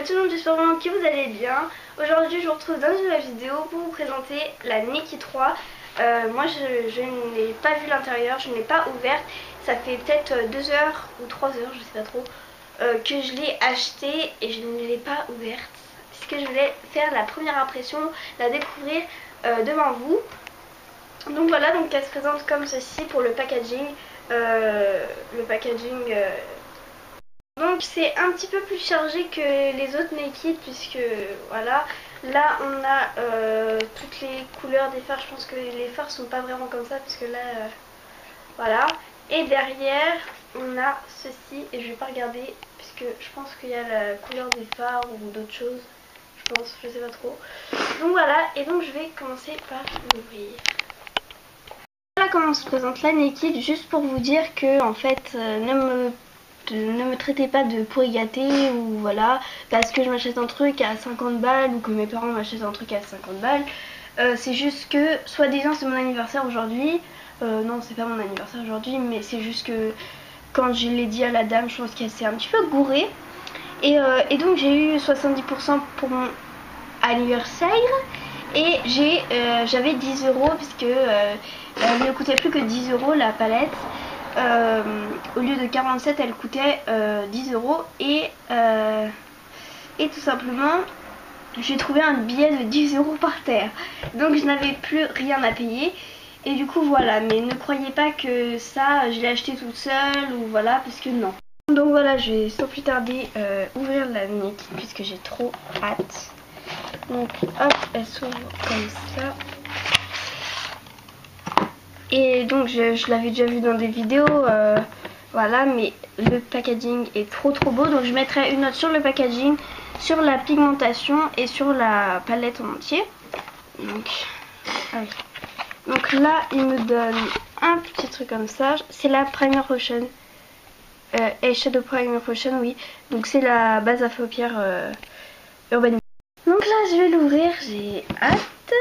tout le monde, j'espère vraiment que vous allez bien. Aujourd'hui je vous retrouve dans une nouvelle vidéo pour vous présenter la Niki 3. Moi je n'ai pas vu l'intérieur, je ne l'ai pas ouverte. Ça fait peut-être 2 heures ou 3 heures, je sais pas trop, que je l'ai achetée et je ne l'ai pas ouverte. Puisque je voulais faire la première impression, la découvrir devant vous. Donc voilà, donc elle se présente comme ceci pour le packaging. Donc c'est un petit peu plus chargé que les autres Naked, puisque voilà, là on a toutes les couleurs des phares. Je pense que les phares sont pas vraiment comme ça, puisque là voilà. Et derrière on a ceci, et je vais pas regarder puisque je pense qu'il y a la couleur des phares ou d'autres choses, je sais pas trop. Donc voilà, et donc je vais commencer par l'ouvrir. Voilà comment se présente la Naked, juste pour vous dire que en fait ne me traitez pas de pourri gâté ou voilà, parce que je m'achète un truc à 50 balles ou que mes parents m'achètent un truc à 50 balles. C'est juste que, soi-disant c'est mon anniversaire aujourd'hui. Non, c'est pas mon anniversaire aujourd'hui, mais c'est juste que quand je l'ai dit à la dame, je pense qu'elle s'est un petit peu gourée. Et donc j'ai eu 70% pour mon anniversaire. Et j'avais 10 euros, puisque elle ne coûtait plus que 10 euros la palette. Au lieu de 47, elle coûtait 10 euros. Et tout simplement, j'ai trouvé un billet de 10 euros par terre. Donc je n'avais plus rien à payer. Et du coup voilà, mais ne croyez pas que ça, je l'ai acheté toute seule ou voilà, parce que non. Donc voilà, je vais sans plus tarder ouvrir la Niki, puisque j'ai trop hâte. Donc hop, elle s'ouvre comme ça. Et donc je l'avais déjà vu dans des vidéos, voilà, mais le packaging est trop beau. Donc je mettrai une note sur le packaging, sur la pigmentation et sur la palette en entier. Donc, allez. Donc là il me donne un petit truc comme ça, c'est la Primer Potion, Eyeshadow Primer Potion, oui. Donc c'est la base à paupières Urban. Donc là je vais l'ouvrir, j'ai hâte.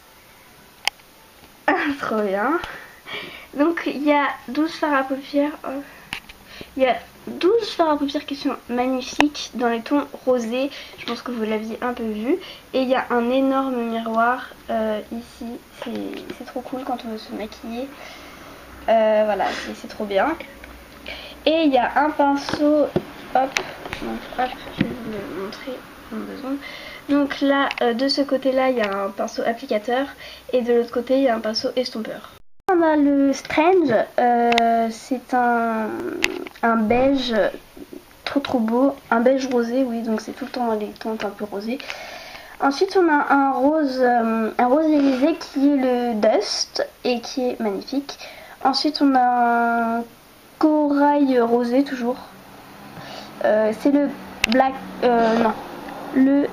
Trop bien. Donc il y a 12 fards à paupières. Il y a 12 fards à paupières qui sont magnifiques dans les tons rosés. Je pense que vous l'aviez un peu vu. Et il y a un énorme miroir ici. C'est trop cool quand on veut se maquiller. Voilà, c'est trop bien. Et il y a un pinceau. Hop, donc, hop, je vais vous le montrer en besoin. Donc là, de ce côté-là, il y a un pinceau applicateur. Et de l'autre côté, il y a un pinceau estompeur. On a le Strange, c'est un beige trop beau, un beige rosé, oui, donc c'est tout le temps les tons un peu rosés. Ensuite on a un rose irisé qui est le Dust et qui est magnifique. Ensuite on a un corail rosé toujours, c'est le Black, non, le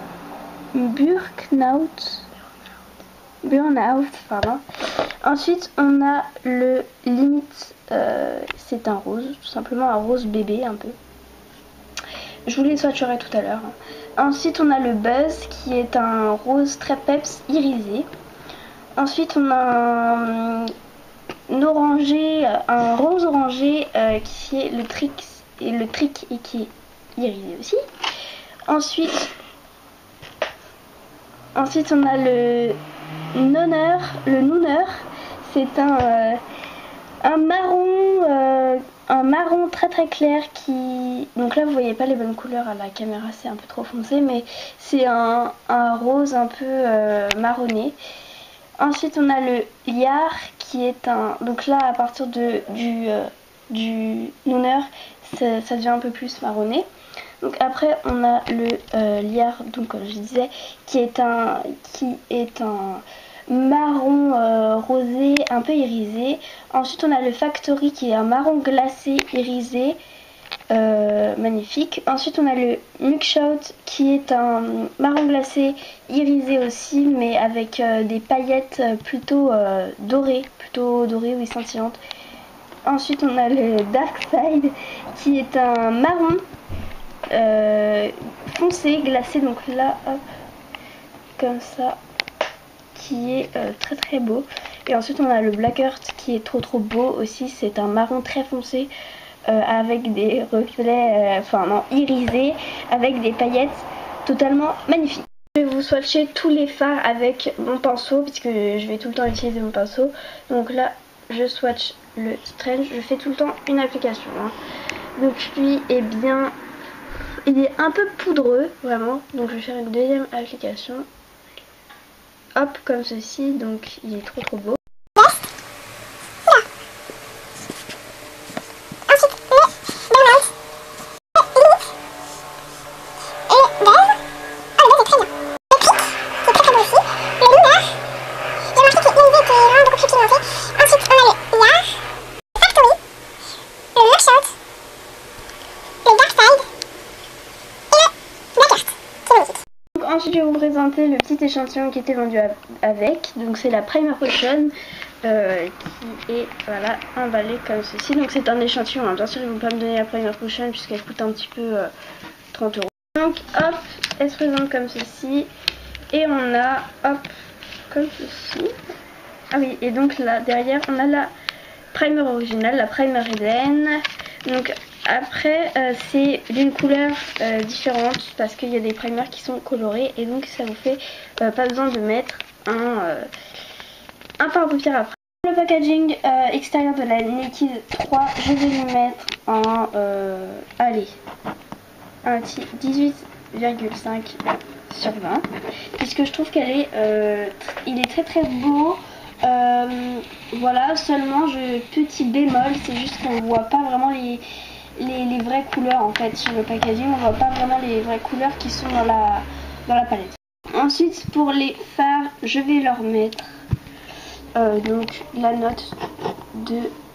Burnout, pardon. Ensuite on a le Limite, c'est un rose, tout simplement un rose bébé un peu. Je vous les swatcherai tout à l'heure. Ensuite on a le Buzz qui est un rose très peps irisé. Ensuite on a un rose orangé qui est le Trick et qui est irisé aussi. Ensuite on a le Nooner, c'est un marron très clair qui... Donc là vous voyez pas les bonnes couleurs à la caméra, c'est un peu trop foncé, mais c'est un rose un peu marronné. Ensuite on a le Yar qui est un... Donc là à partir du Nooner, ça devient un peu plus marronné. Donc après on a le Liar, donc comme je disais, qui est un marron rosé un peu irisé. Ensuite on a le Factory qui est un marron glacé irisé, magnifique. Ensuite on a le Mugshot qui est un marron glacé irisé aussi, mais avec des paillettes plutôt dorées, oui, scintillantes. Ensuite on a le Dark Side qui est un marron foncé, glacé, donc là hop, comme ça, qui est très beau. Et ensuite on a le Black Earth qui est trop beau aussi, c'est un marron très foncé avec des reflets, enfin non, irisés, avec des paillettes totalement magnifique. Je vais vous swatcher tous les fards avec mon pinceau puisque je vais tout le temps utiliser mon pinceau. Donc là je swatch le Strange, je fais tout le temps une application. Donc lui est bien, il est un peu poudreux vraiment, donc je vais faire une deuxième application. Hop, comme ceci, donc il est trop beau. Ensuite, je vais vous présenter le petit échantillon qui était vendu avec. Donc, c'est la Primer Potion qui est voilà, emballée comme ceci. Donc, c'est un échantillon. Hein. Bien sûr, ils ne vont pas me donner la Primer Potion puisqu'elle coûte un petit peu 30 €. Donc, hop, elle se présente comme ceci. Et on a, hop, comme ceci. Ah oui, et donc là, derrière, on a la Primer originale, la Primer Eden. Donc, après, c'est d'une couleur différente parce qu'il y a des primers qui sont colorés et donc ça vous fait pas besoin de mettre un fard à paupières après. Le packaging extérieur de la Naked 3, je vais lui mettre en allez, un 18,5 sur 20 puisque je trouve qu'elle est il est très beau. Voilà, seulement petit bémol, c'est juste qu'on voit pas vraiment les vraies couleurs en fait sur le packaging, on voit pas vraiment les vraies couleurs qui sont dans la palette. Ensuite pour les fards, je vais leur mettre donc la note de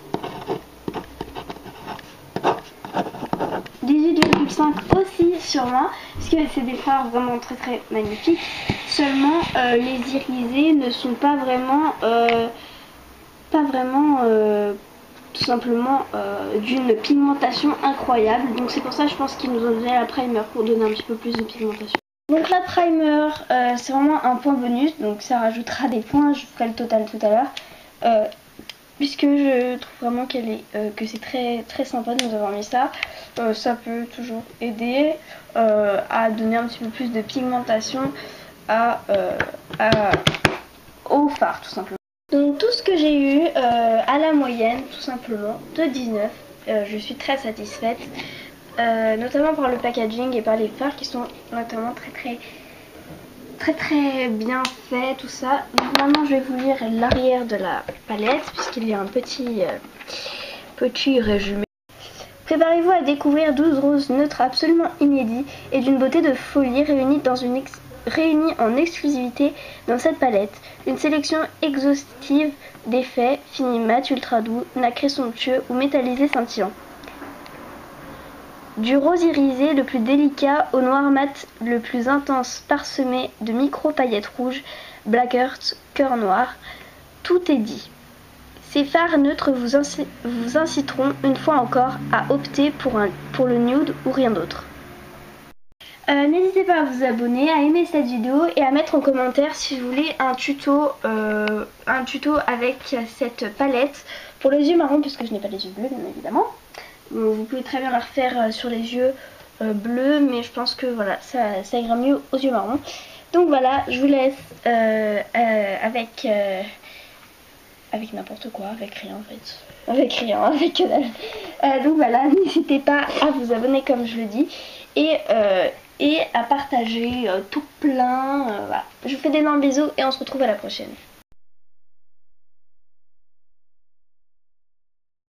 18,5 aussi sur 20 parce que c'est des fards vraiment très magnifiques, seulement les irisés ne sont pas vraiment tout simplement d'une pigmentation incroyable. Donc c'est pour ça je pense qu'ils nous ont donné la primer pour donner un petit peu plus de pigmentation. Donc la primer c'est vraiment un point bonus, donc ça rajoutera des points, je ferai le total tout à l'heure. Puisque je trouve vraiment qu'elle est que c'est très sympa de nous avoir mis ça. Ça peut toujours aider à donner un petit peu plus de pigmentation au fard tout simplement. Donc tout ce que j'ai eu à la moyenne tout simplement de 19, je suis très satisfaite, notamment par le packaging et par les fards qui sont notamment très bien faits, tout ça. Donc maintenant je vais vous lire l'arrière de la palette puisqu'il y a un petit résumé. Préparez-vous à découvrir 12 roses neutres absolument inédits et d'une beauté de folie réunies en exclusivité dans cette palette. Une sélection exhaustive d'effets, fini mat, ultra doux, nacré somptueux ou métallisé scintillant. Du rose irisé le plus délicat au noir mat le plus intense parsemé de micro-paillettes rouges, black earth, cœur noir, tout est dit. Ces fards neutres vous inciteront une fois encore à opter pour le nude ou rien d'autre. N'hésitez pas à vous abonner, à aimer cette vidéo et à mettre en commentaire si vous voulez un tuto avec cette palette pour les yeux marrons, puisque je n'ai pas les yeux bleus bien évidemment. Vous pouvez très bien la refaire sur les yeux bleus, mais je pense que voilà, ça ira mieux aux yeux marrons. Donc voilà, je vous laisse avec n'importe quoi, avec rien en fait. Avec rien, avec que dalle. Donc voilà, n'hésitez pas à vous abonner comme je le dis. Et à partager tout plein. Voilà. Je vous fais d'énormes bisous et on se retrouve à la prochaine.